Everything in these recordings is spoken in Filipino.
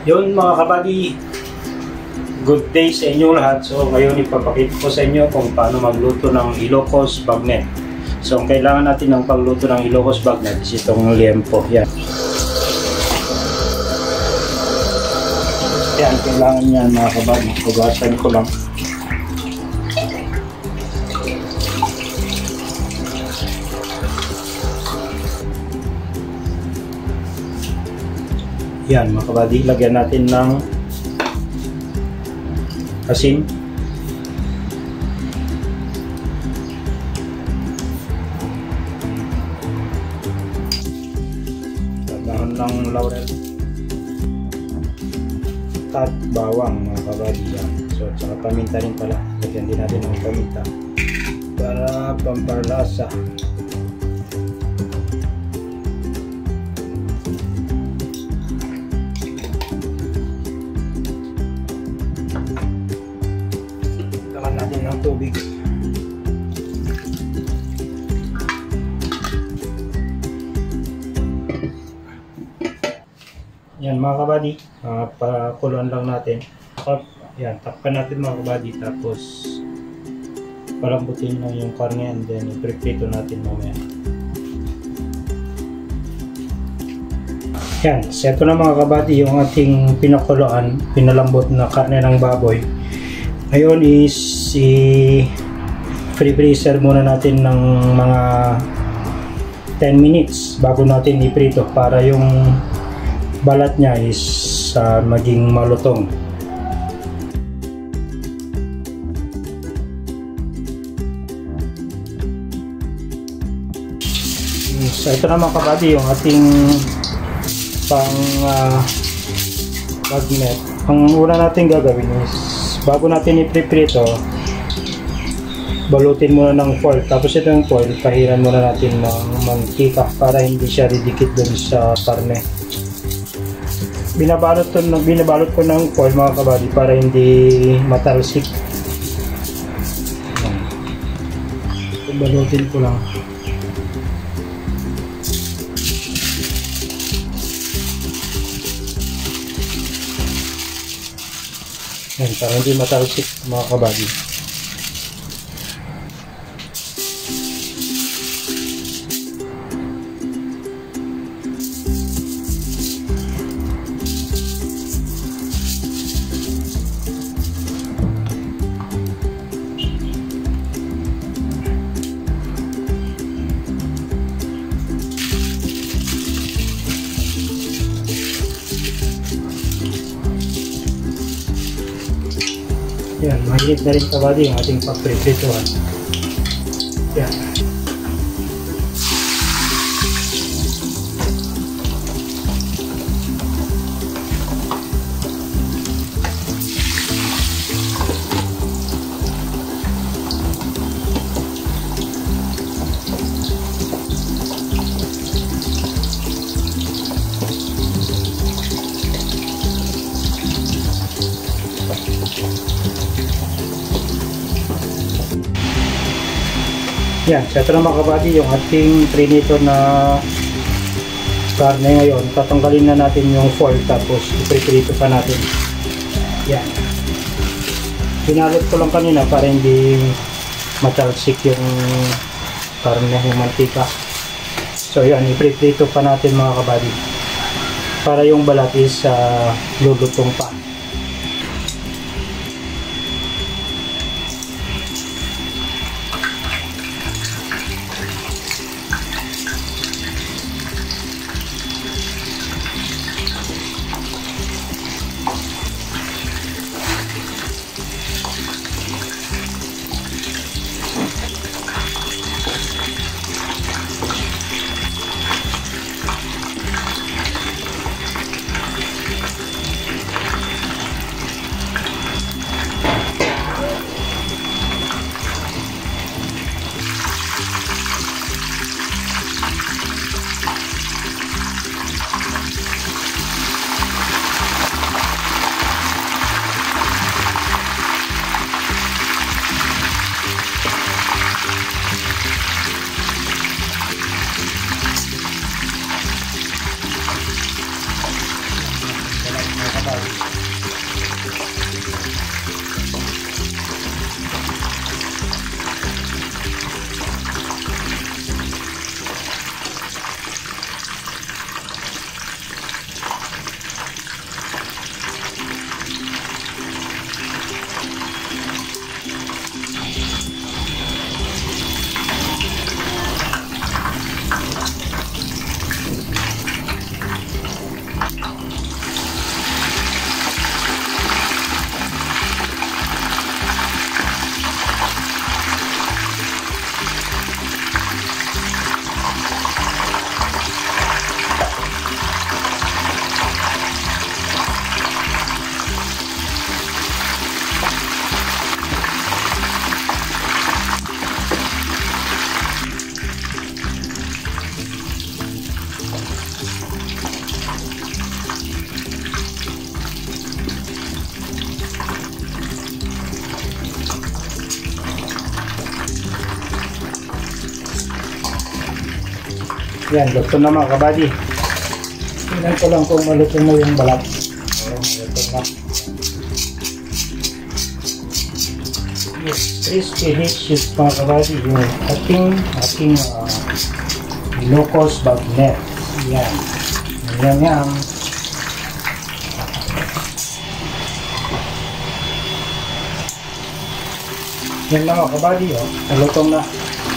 Yun mga kabady, good day sa inyo lahat. So ngayon ipapakita ko sa inyo kung paano magluto ng Ilocos Bagnet. So ang kailangan natin ng pagluto ng Ilocos Bagnet is itong liempo. Yan. Yan, kailangan yan mga kabady. Hugasan ko lang. Yan mga kabady, lagyan natin ng asin. Lagyan ng laurel at bawang mga kabady. Yan. So tsaka paminta rin pala, lagyan din natin ng paminta para pamparlasa. Natin ng tubig. Yan mga kabady, pakuluan lang natin. Yan, takpan natin mga kabady, tapos palambutin lang yung karne and then i-prepare natin mamaya. Yan, seto na mga kabady yung ating pinakuluan, pinalambot na karne ng baboy. Ngayon is i-freezer muna natin ng mga 10 minutes bago natin iprito para yung balat niya is maging malutong. So ito na mga kabady yung ating pang bagnet. Ang una natin gagawin is bago natin i-preprito, balutin muna ng foil. Tapos itong foil, pahiran muna natin ng mantika para hindi siya didikit dun sa karne. Binabalot ko ng foil mga kabady para hindi matalsik. Balutin ko lang. Yan, para hindi matalsik mga kabady. Yan, mahigit na rin kabady yung ating pagprituhan. Yan. Yan, so ito na mga kabady yung ating trinito na karne ngayon. Tatanggalin na natin yung foil tapos iprito pa natin. Yan. Pinalot ko lang kanina para hindi matalsik yung karne, yung mantika. So yan, iprito pa natin mga kabady para yung balat is lulutong pa. Yan, luto na mga kabady. Tingnan ko lang kung maluto na yung balat. Maluto na. Yes, crispy delicious mga kabady. Yung ating Ilocos bagnet. Yan. Yan. Yan lang mga kabady, oh. Nalutong na.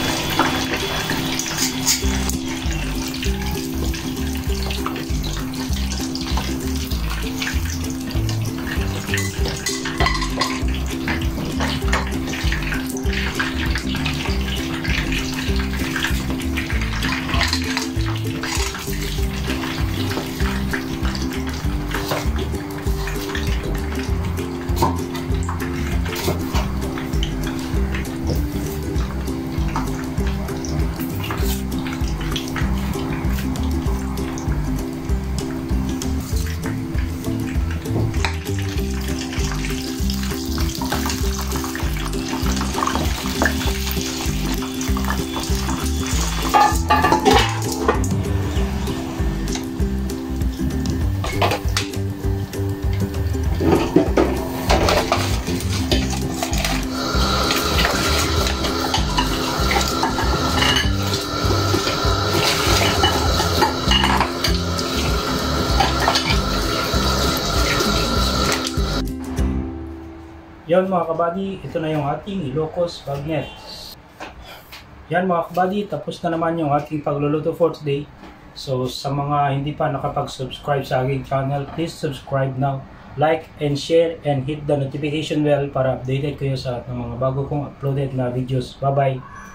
Yan mga kabady, ito na yung ating Ilocos bagnet. Yan mga kabady, tapos na naman yung ating pagluluto for today. So sa mga hindi pa nakapag-subscribe sa aking channel, please subscribe now, like and share, and hit the notification bell para updated kayo sa mga bago kong uploaded na videos. Bye bye!